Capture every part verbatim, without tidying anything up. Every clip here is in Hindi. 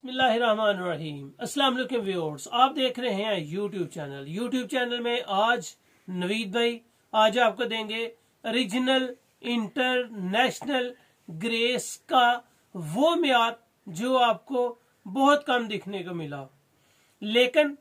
बिस्मिल्लाहिर्रहमानिर्रहीम। अस्सलाम वालेकुम व्यूअर्स, आप देख रहे हैं यूट्यूब चैनल। यूट्यूब चैनल में आज नवीद भाई आज आपको देंगे ओरिजिनल इंटरनेशनल ग्रेस का वो म्यार जो आपको बहुत कम दिखने को मिला, लेकिन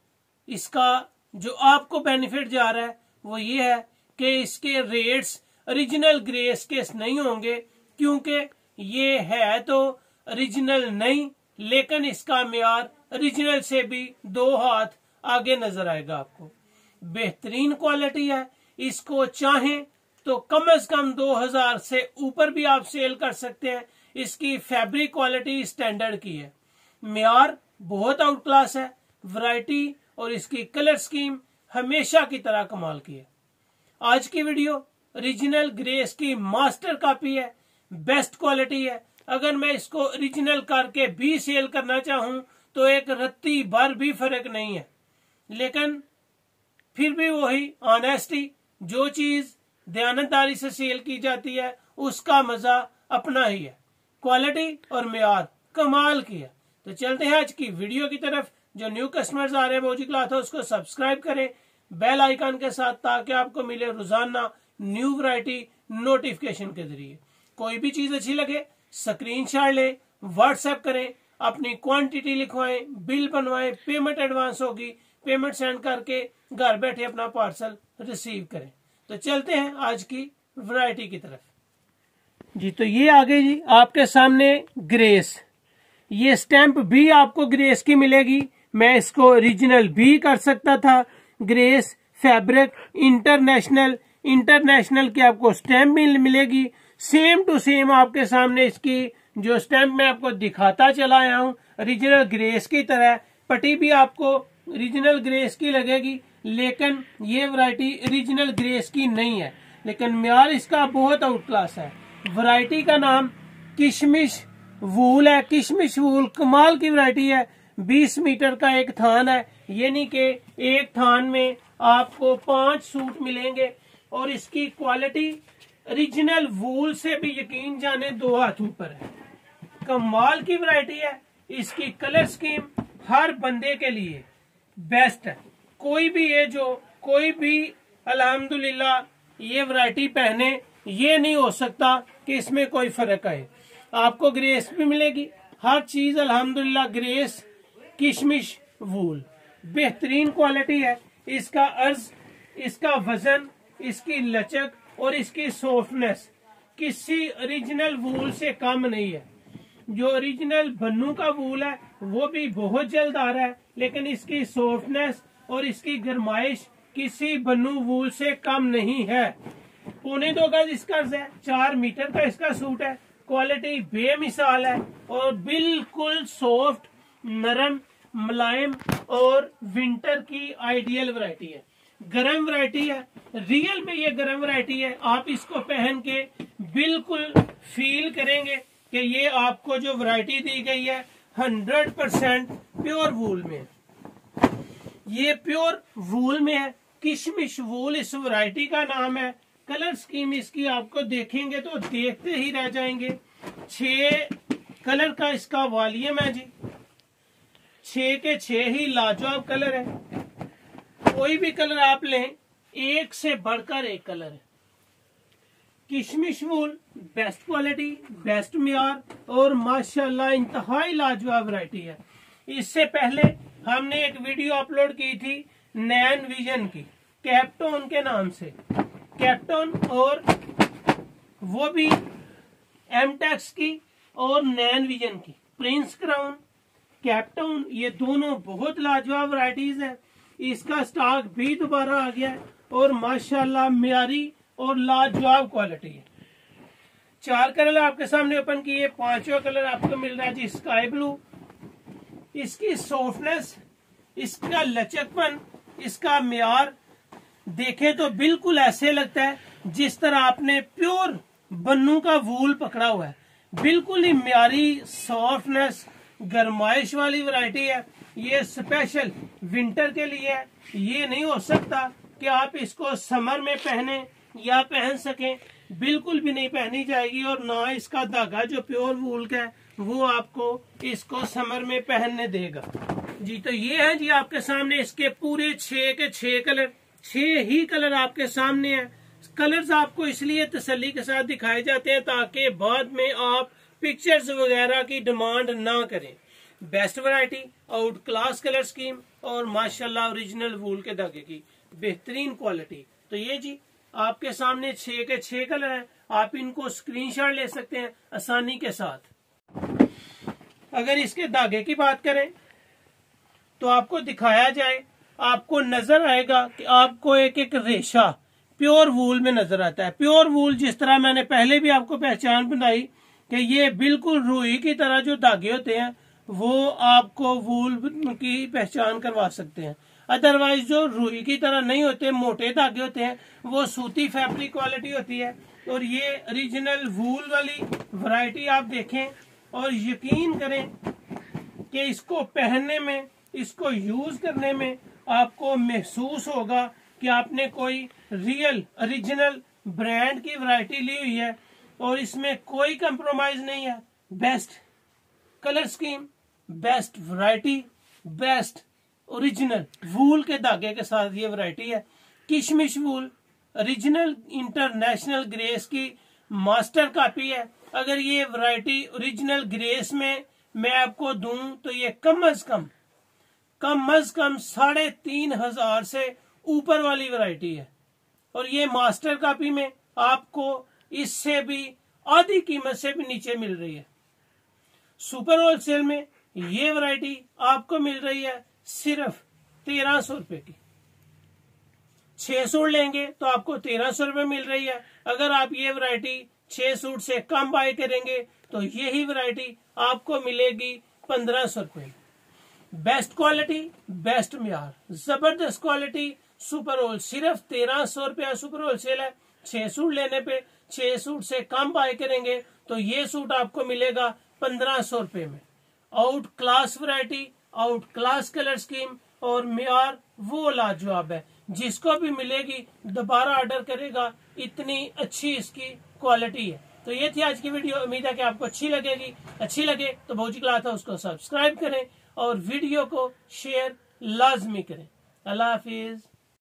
इसका जो आपको बेनिफिट जा रहा है वो ये है कि इसके रेट्स ओरिजिनल ग्रेस के नहीं होंगे, क्योंकि ये है तो ओरिजिनल नहीं, लेकिन इसका म्यार ओरिजिनल से भी दो हाथ आगे नजर आएगा। आपको बेहतरीन क्वालिटी है, इसको चाहें तो कम से कम दो हजार से ऊपर भी आप सेल कर सकते हैं। इसकी फैब्रिक क्वालिटी स्टैंडर्ड की है, म्यार बहुत आउट क्लास है, वैरायटी और इसकी कलर स्कीम हमेशा की तरह कमाल की है। आज की वीडियो ओरिजिनल ग्रेस की मास्टर कॉपी है, बेस्ट क्वालिटी है। अगर मैं इसको ओरिजिनल करके भी सेल करना चाहूं तो एक रत्ती भर भी फर्क नहीं है, लेकिन फिर भी वही ऑनेस्टी, जो चीज दयानतदारी से सेल की जाती है उसका मजा अपना ही है। क्वालिटी और म्यार कमाल की है। तो चलते हैं आज की वीडियो की तरफ। जो न्यू कस्टमर्स आ रहे हैं मौजी क्लॉथ हाउस को सब्सक्राइब करें बेल आइकन के साथ, ताकि आपको मिले रोजाना न्यू वैरायटी नोटिफिकेशन के जरिए। कोई भी चीज अच्छी लगे स्क्रीनशॉट ले, व्हाट्सएप करें, अपनी क्वांटिटी लिखवाएं, बिल बनवाएं, पेमेंट एडवांस होगी, पेमेंट सेंड करके घर बैठे अपना पार्सल रिसीव करें। तो चलते हैं आज की वैरायटी की तरफ जी। तो ये आ गई जी आपके सामने ग्रेस। ये स्टैंप भी आपको ग्रेस की मिलेगी। मैं इसको ओरिजिनल भी कर सकता था। ग्रेस फैब्रिक इंटरनेशनल इंटरनेशनल की आपको स्टैंप मिलेगी, सेम टू सेम आपके सामने इसकी जो स्टैंप मैं आपको दिखाता चला आया हूँ ओरिजिनल ग्रेस की तरह। पट्टी भी आपको ओरिजिनल ग्रेस की लगेगी, लेकिन ये वैरायटी ओरिजिनल ग्रेस की नहीं है, लेकिन म्यार इसका बहुत आउट क्लास है। वैरायटी का नाम किशमिश वूल है। किशमिश वूल कमाल की वैरायटी है। बीस मीटर का एक थान है, यानी कि एक थान में आपको पांच सूट मिलेंगे, और इसकी क्वालिटी ओरिजिनल वूल से भी यकीन जाने दो हाथ ऊपर है। कमाल की वैरायटी है। इसकी कलर स्कीम हर बंदे के लिए बेस्ट है। कोई भी है जो कोई भी अल्हम्दुलिल्लाह ये वैरायटी पहने, ये नहीं हो सकता कि इसमें कोई फर्क आए। आपको ग्रेस भी मिलेगी, हर चीज अल्हम्दुलिल्लाह ग्रेस किशमिश वूल बेहतरीन क्वालिटी है। इसका अर्ज, इसका वजन, इसकी लचक और इसकी सॉफ्टनेस किसी ओरिजिनल वूल से कम नहीं है। जो ओरिजिनल बन्नू का वूल है वो भी बहुत जल्द आ रहा है, लेकिन इसकी सॉफ्टनेस और इसकी गरमाइश किसी बन्नू वूल से कम नहीं है। पौने दो गज इसका है, चार मीटर का इसका सूट है। क्वालिटी बेमिसाल है और बिल्कुल सॉफ्ट, नरम, मुलायम और विंटर की आइडियल वैरायटी है। गरम वैरायटी है, रियल में ये गरम वैरायटी है। आप इसको पहन के बिल्कुल फील करेंगे कि ये आपको जो वैरायटी दी गई है हंड्रेड परसेंट प्योर वूल में, ये प्योर वूल में है। किशमिश वूल इस वैरायटी का नाम है। कलर स्कीम इसकी आपको देखेंगे तो देखते ही रह जाएंगे। छह कलर का इसका वॉल्यूम है जी, छह के छह ही लाजवाब कलर है। कोई भी कलर आप लें, एक से बढ़कर एक कलर है। किशमिश वूल बेस्ट क्वालिटी, बेस्ट म्यार और माशाल्लाह इंतहाई लाजवाब वैरायटी है। इससे पहले हमने एक वीडियो अपलोड की थी नैन विजन की, कैप्टोन के नाम से। कैप्टोन और वो भी एमटेक्स की और नैन विजन की, प्रिंस क्राउन, कैप्टोन, ये दोनों बहुत लाजवाब वैरायटीज हैं। इसका स्टॉक भी दोबारा आ गया है और माशाल्लाह म्यारी और लाजवाब क्वालिटी है। चार कलर आपके सामने ओपन किए, पांचवा कलर आपको मिल रहा है जी स्काई ब्लू। इसकी सॉफ्टनेस, इसका लचकपन, इसका म्यार देखे तो बिल्कुल ऐसे लगता है जिस तरह आपने प्योर बन्नू का वूल पकड़ा हुआ है। बिल्कुल ही म्यारी सॉफ्टनेस, गरमाइश वाली वैरायटी है। ये स्पेशल विंटर के लिए है। ये नहीं हो सकता कि आप इसको समर में पहने या पहन सकें, बिल्कुल भी नहीं पहनी जाएगी। और ना इसका धागा जो प्योर वूल का है वो आपको इसको समर में पहनने देगा जी। तो ये है जी आपके सामने इसके पूरे छह के छह कलर, छह ही कलर आपके सामने हैं। कलर्स आपको इसलिए तसल्ली के साथ दिखाए जाते हैं ताकि बाद में आप पिक्चर्स वगैरह की डिमांड ना करें। Best variety, out class colour scheme और माशाल्लाह ओरिजिनल वूल के धागे की बेहतरीन क्वालिटी। तो ये जी आपके सामने छह के छह कलर हैं, आप इनको स्क्रीनशॉट ले सकते हैं आसानी के साथ। अगर इसके धागे की बात करें तो आपको दिखाया जाए, आपको नजर आएगा कि आपको एक एक रेशा प्योर वूल में नजर आता है। प्योर वूल जिस तरह मैंने पहले भी आपको पहचान बनाई कि ये बिल्कुल रुई की तरह जो धागे होते हैं वो आपको वूल की पहचान करवा सकते हैं। अदरवाइज जो रुई की तरह नहीं होते, मोटे धागे होते हैं, वो सूती फैब्रिक क्वालिटी होती है। और ये ओरिजिनल वूल वाली वैरायटी आप देखें और यकीन करें कि इसको पहनने में, इसको यूज करने में आपको महसूस होगा कि आपने कोई रियल ओरिजिनल ब्रांड की वैरायटी ली हुई है और इसमें कोई कंप्रोमाइज नहीं है। Best colour scheme, best variety, best original wool के धागे के साथ ये वैरायटी है। किशमिश वूल ओरिजिनल इंटरनेशनल ग्रेस की मास्टर कॉपी है। अगर ये वैरायटी ओरिजिनल ग्रेस में मैं आपको दूं तो ये कम अज कम कम अज कम साढ़े तीन हजार से ऊपर वाली वैरायटी है। और ये मास्टर कॉपी में आपको इससे भी आधी कीमत से भी नीचे मिल रही है। सुपर होलसेल में ये वैरायटी आपको मिल रही है सिर्फ तेरह सौ रुपए की। छह सूट लेंगे तो आपको तेरह सौ रुपए मिल रही है। अगर आप ये वैरायटी छह सूट से कम बाय करेंगे तो यही वैरायटी आपको मिलेगी पंद्रह सौ रुपए। बेस्ट क्वालिटी, बेस्ट म्यार, जबरदस्त क्वालिटी सुपर होल सिर्फ तेरह सौ रुपया सुपर होलसेल है। छह सूट लेने पे, छह सूट से कम बाय करेंगे तो ये सूट आपको मिलेगा पंद्रह सौ रुपए में। Out class variety, out class colour scheme और म्यार वो लाजवाब है, जिसको भी मिलेगी दोबारा ऑर्डर करेगा, इतनी अच्छी इसकी क्वालिटी है। तो ये थी आज की वीडियो, उम्मीद है कि आपको अच्छी लगेगी। अच्छी लगे तो भौजी क्लॉथ हाउस को सब्सक्राइब करें और वीडियो को शेयर लाजमी करें। अल्लाह हाफिज।